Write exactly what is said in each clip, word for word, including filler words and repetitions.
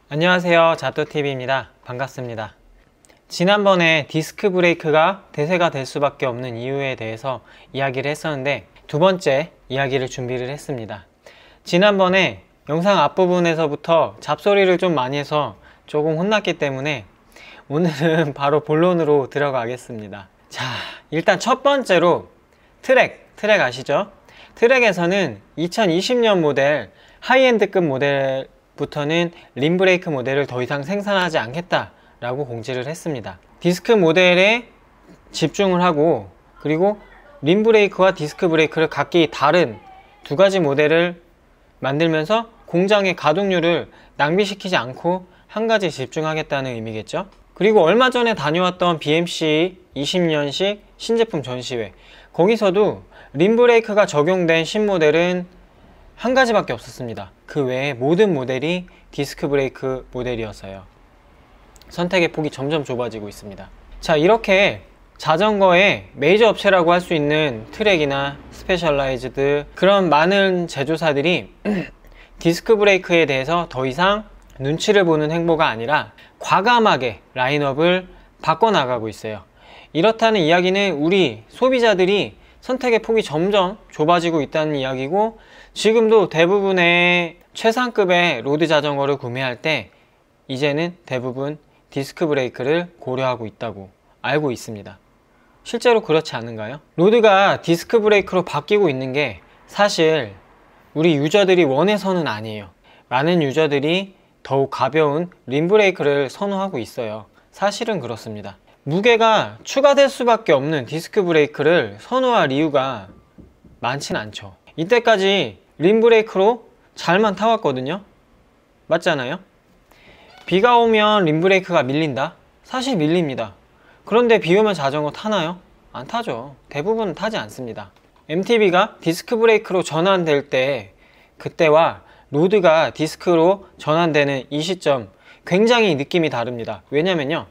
안녕하세요, 자또티비입니다. 반갑습니다. 지난번에 디스크 브레이크가 대세가 될 수밖에 없는 이유에 대해서 이야기를 했었는데 두 번째 이야기를 준비를 했습니다. 지난번에 영상 앞부분에서부터 잡소리를 좀 많이 해서 조금 혼났기 때문에 오늘은 바로 본론으로 들어가겠습니다. 자, 일단 첫 번째로 트랙, 트랙 아시죠? 트랙에서는 이천이십 년 모델 하이엔드급 모델부터는 림브레이크 모델을 더 이상 생산하지 않겠다 라고 공지를 했습니다. 디스크 모델에 집중을 하고, 그리고 림브레이크와 디스크 브레이크를 각기 다른 두 가지 모델을 만들면서 공장의 가동률을 낭비시키지 않고 한 가지에 집중하겠다는 의미겠죠. 그리고 얼마 전에 다녀왔던 비엠씨 이십 년식 신제품 전시회, 거기서도 림브레이크가 적용된 신모델은 한 가지밖에 없었습니다. 그 외에 모든 모델이 디스크 브레이크 모델이었어요. 선택의 폭이 점점 좁아지고 있습니다. 자, 이렇게 자전거의 메이저 업체라고 할 수 있는 트랙이나 스페셜라이즈드 그런 많은 제조사들이 디스크 브레이크에 대해서 더 이상 눈치를 보는 행보가 아니라 과감하게 라인업을 바꿔나가고 있어요. 이렇다는 이야기는 우리 소비자들이 선택의 폭이 점점 좁아지고 있다는 이야기고, 지금도 대부분의 최상급의 로드 자전거를 구매할 때 이제는 대부분 디스크 브레이크를 고려하고 있다고 알고 있습니다. 실제로 그렇지 않은가요? 로드가 디스크 브레이크로 바뀌고 있는 게 사실 우리 유저들이 원해서는 아니에요. 많은 유저들이 더욱 가벼운 림브레이크를 선호하고 있어요. 사실은 그렇습니다. 무게가 추가될 수밖에 없는 디스크 브레이크를 선호할 이유가 많진 않죠. 이때까지 림브레이크로 잘만 타왔거든요. 맞잖아요? 비가 오면 림브레이크가 밀린다? 사실 밀립니다. 그런데 비 오면 자전거 타나요? 안 타죠. 대부분 타지 않습니다. 엠티비가 디스크 브레이크로 전환될 때, 그때와 로드가 디스크로 전환되는 이 시점 굉장히 느낌이 다릅니다. 왜냐면요,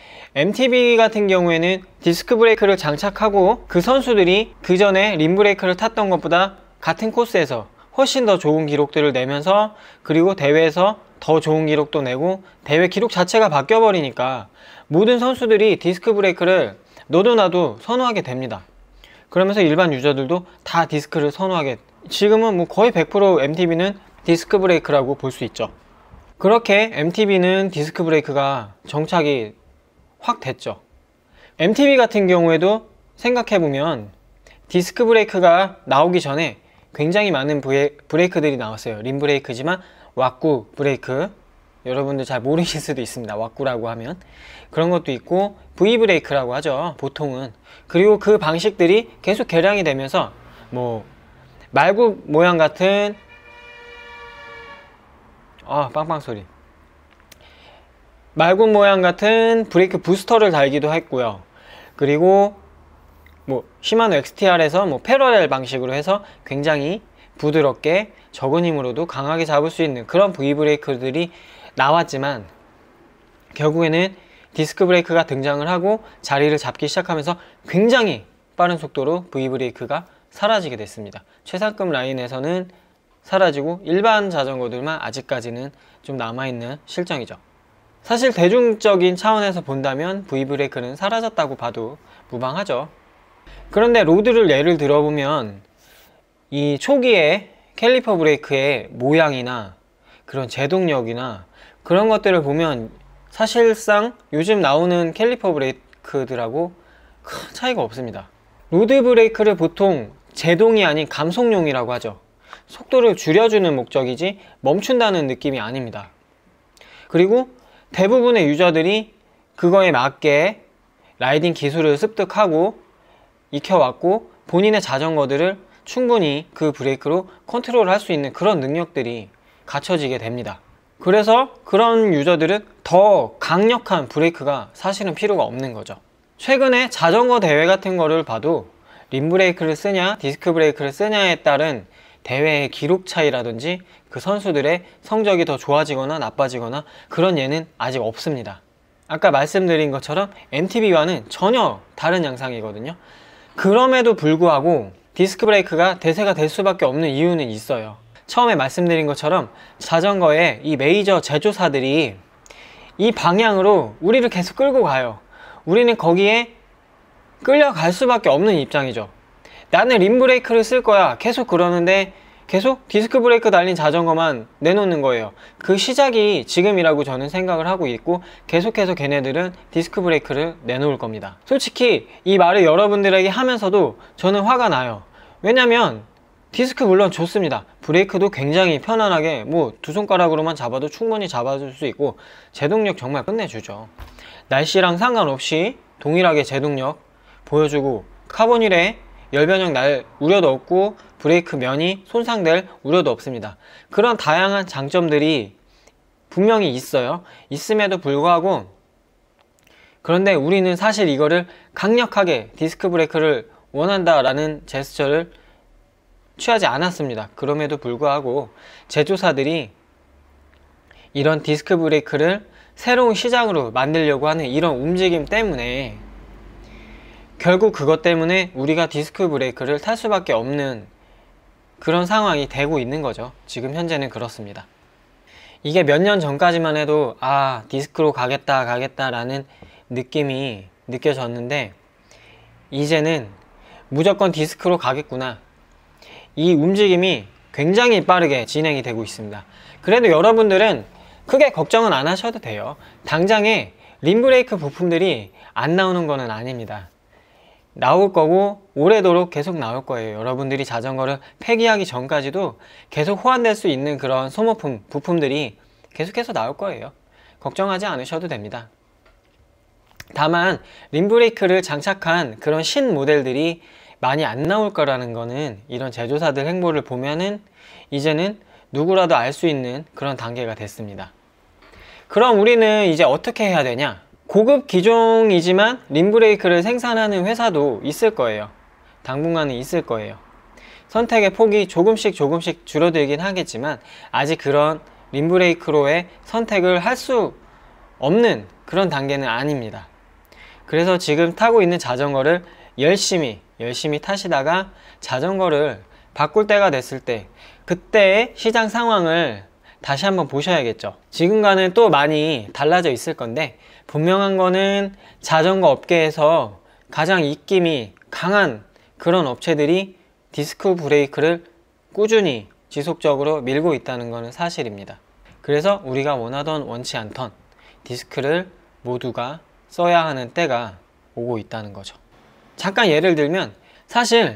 엠티비 같은 경우에는 디스크 브레이크를 장착하고 그 선수들이 그 전에 림브레이크를 탔던 것보다 같은 코스에서 훨씬 더 좋은 기록들을 내면서, 그리고 대회에서 더 좋은 기록도 내고 대회 기록 자체가 바뀌어 버리니까 모든 선수들이 디스크 브레이크를 너도 나도 선호하게 됩니다. 그러면서 일반 유저들도 다 디스크를 선호하게, 지금은 뭐 거의 백 퍼센트 엠티비는 디스크 브레이크라고 볼 수 있죠. 그렇게 엠티비는 디스크 브레이크가 정착이 확 됐죠. 엠티비 같은 경우에도 생각해보면 디스크 브레이크가 나오기 전에 굉장히 많은 브레, 브레이크들이 나왔어요. 림 브레이크지만 왁구 브레이크, 여러분들 잘 모르실 수도 있습니다. 왁구라고 하면 그런 것도 있고 V 브레이크라고 하죠, 보통은. 그리고 그 방식들이 계속 개량이 되면서 뭐 말굽 모양 같은 아 빵빵 소리 말굽 모양 같은 브레이크 부스터를 달기도 했고요. 그리고 뭐 시마노 엑스티알에서 뭐 패러렐 방식으로 해서 굉장히 부드럽게 적은 힘으로도 강하게 잡을 수 있는 그런 V 브레이크들이 나왔지만, 결국에는 디스크 브레이크가 등장을 하고 자리를 잡기 시작하면서 굉장히 빠른 속도로 V 브레이크가 사라지게 됐습니다. 최상급 라인에서는 사라지고 일반 자전거들만 아직까지는 좀 남아있는 실정이죠. 사실 대중적인 차원에서 본다면 V 브레이크는 사라졌다고 봐도 무방하죠. 그런데 로드를 예를 들어보면 이 초기에 캘리퍼 브레이크의 모양이나 그런 제동력이나 그런 것들을 보면 사실상 요즘 나오는 캘리퍼 브레이크들하고 큰 차이가 없습니다. 로드 브레이크를 보통 제동이 아닌 감속용이라고 하죠. 속도를 줄여주는 목적이지 멈춘다는 느낌이 아닙니다. 그리고 대부분의 유저들이 그거에 맞게 라이딩 기술을 습득하고 익혀왔고 본인의 자전거들을 충분히 그 브레이크로 컨트롤 할 수 있는 그런 능력들이 갖춰지게 됩니다. 그래서 그런 유저들은 더 강력한 브레이크가 사실은 필요가 없는 거죠. 최근에 자전거 대회 같은 거를 봐도 림 브레이크를 쓰냐 디스크 브레이크를 쓰냐에 따른 대회의 기록 차이라든지 그 선수들의 성적이 더 좋아지거나 나빠지거나 그런 예는 아직 없습니다. 아까 말씀드린 것처럼 엠티비와는 전혀 다른 양상이거든요. 그럼에도 불구하고 디스크 브레이크가 대세가 될 수밖에 없는 이유는 있어요. 처음에 말씀드린 것처럼 자전거의 이 메이저 제조사들이 이 방향으로 우리를 계속 끌고 가요. 우리는 거기에 끌려갈 수밖에 없는 입장이죠. 나는 림브레이크를 쓸 거야 계속 그러는데 계속 디스크 브레이크 달린 자전거만 내놓는 거예요. 그 시작이 지금이라고 저는 생각을 하고 있고 계속해서 걔네들은 디스크 브레이크를 내놓을 겁니다. 솔직히 이 말을 여러분들에게 하면서도 저는 화가 나요. 왜냐면 디스크 물론 좋습니다. 브레이크도 굉장히 편안하게 뭐 두 손가락으로만 잡아도 충분히 잡아줄 수 있고 제동력 정말 끝내주죠. 날씨랑 상관없이 동일하게 제동력 보여주고 카본휠에 열변형 날 우려도 없고 브레이크 면이 손상될 우려도 없습니다. 그런 다양한 장점들이 분명히 있어요. 있음에도 불구하고 그런데 우리는 사실 이거를 강력하게 디스크 브레이크를 원한다라는 제스처를 취하지 않았습니다. 그럼에도 불구하고 제조사들이 이런 디스크 브레이크를 새로운 시장으로 만들려고 하는 이런 움직임 때문에 결국 그것 때문에 우리가 디스크 브레이크를 탈 수밖에 없는 그런 상황이 되고 있는 거죠. 지금 현재는 그렇습니다. 이게 몇 년 전까지만 해도 아 디스크로 가겠다 가겠다 라는 느낌이 느껴졌는데 이제는 무조건 디스크로 가겠구나, 이 움직임이 굉장히 빠르게 진행이 되고 있습니다. 그래도 여러분들은 크게 걱정은 안 하셔도 돼요. 당장에 림브레이크 부품들이 안 나오는 거는 아닙니다. 나올 거고 오래도록 계속 나올 거예요. 여러분들이 자전거를 폐기하기 전까지도 계속 호환될 수 있는 그런 소모품, 부품들이 계속해서 나올 거예요. 걱정하지 않으셔도 됩니다. 다만 림브레이크를 장착한 그런 신 모델들이 많이 안 나올 거라는 거는 이런 제조사들 행보를 보면은 이제는 누구라도 알 수 있는 그런 단계가 됐습니다. 그럼 우리는 이제 어떻게 해야 되냐? 고급 기종이지만 림브레이크를 생산하는 회사도 있을 거예요. 당분간은 있을 거예요. 선택의 폭이 조금씩 조금씩 줄어들긴 하겠지만 아직 그런 림브레이크로의 선택을 할 수 없는 그런 단계는 아닙니다. 그래서 지금 타고 있는 자전거를 열심히 열심히 타시다가 자전거를 바꿀 때가 됐을 때 그때의 시장 상황을 다시 한번 보셔야겠죠. 지금과는 또 많이 달라져 있을 건데 분명한 거는 자전거 업계에서 가장 입김이 강한 그런 업체들이 디스크 브레이크를 꾸준히 지속적으로 밀고 있다는 것은 사실입니다. 그래서 우리가 원하던 원치 않던 디스크를 모두가 써야 하는 때가 오고 있다는 거죠. 잠깐 예를 들면 사실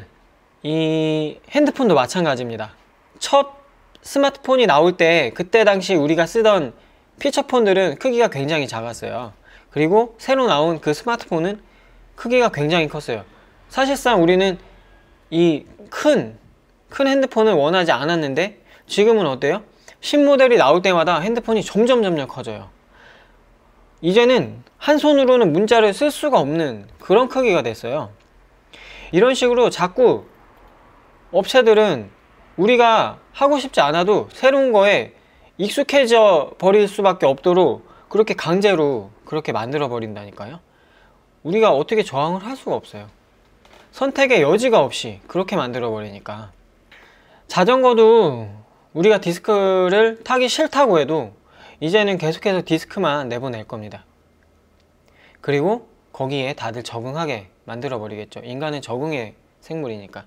이 핸드폰도 마찬가지입니다. 첫 스마트폰이 나올 때 그때 당시 우리가 쓰던 피처폰들은 크기가 굉장히 작았어요. 그리고 새로 나온 그 스마트폰은 크기가 굉장히 컸어요. 사실상 우리는 이 큰, 큰 핸드폰을 원하지 않았는데 지금은 어때요? 신모델이 나올 때마다 핸드폰이 점점 점점 커져요. 이제는 한 손으로는 문자를 쓸 수가 없는 그런 크기가 됐어요. 이런 식으로 자꾸 업체들은 우리가 하고 싶지 않아도 새로운 거에 익숙해져 버릴 수밖에 없도록 그렇게 강제로 그렇게 만들어 버린다니까요. 우리가 어떻게 저항을 할 수가 없어요. 선택의 여지가 없이 그렇게 만들어 버리니까. 자전거도 우리가 디스크를 타기 싫다고 해도 이제는 계속해서 디스크만 내보낼 겁니다. 그리고 거기에 다들 적응하게 만들어 버리겠죠. 인간은 적응의 생물이니까.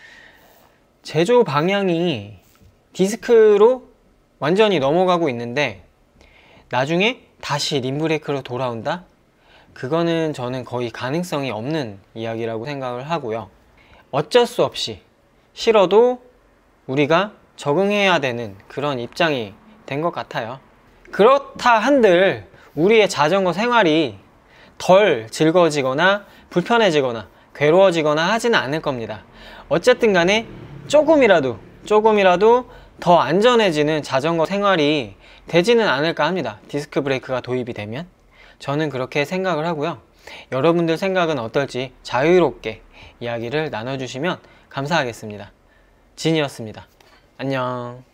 제조 방향이 디스크로 완전히 넘어가고 있는데 나중에 다시 림브레이크로 돌아온다? 그거는 저는 거의 가능성이 없는 이야기라고 생각을 하고요. 어쩔 수 없이 싫어도 우리가 적응해야 되는 그런 입장이 된 것 같아요. 그렇다 한들 우리의 자전거 생활이 덜 즐거워지거나 불편해지거나 괴로워지거나 하지는 않을 겁니다. 어쨌든 간에 조금이라도 조금이라도 더 안전해지는 자전거 생활이 되지는 않을까 합니다. 디스크 브레이크가 도입이 되면. 저는 그렇게 생각을 하고요. 여러분들 생각은 어떨지 자유롭게 이야기를 나눠주시면 감사하겠습니다. 진이었습니다. 안녕.